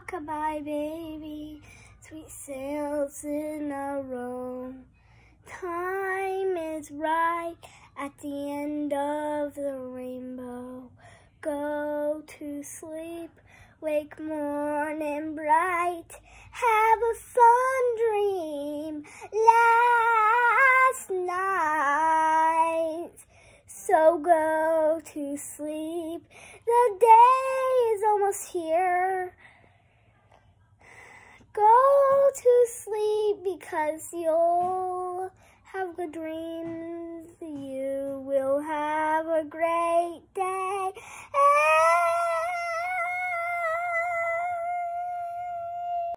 rock-a-bye baby, sweet sails in a row. Time is right at the end of the rainbow. Go to sleep, wake morning bright, have a fun dream last night. So go to sleep, the day is almost here. Go to sleep because you'll have good dreams. You will have a great